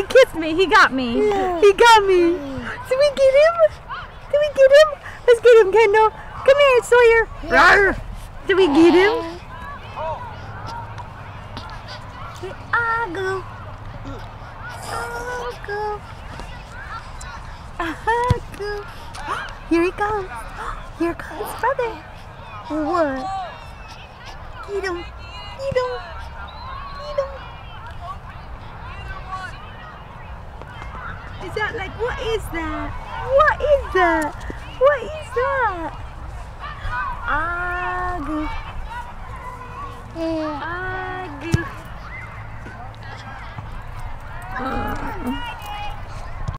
he kissed me. He got me. He got me. Did we get him? Did we get him? Let's get him, Kendall. Come here, Sawyer. Rawr. Did we get him? Here I go. I go. I go. Here he comes. Here comes brother. What? Get him. Get him. Get him. Is that like, what is that? What is that? What is that? Ah, good.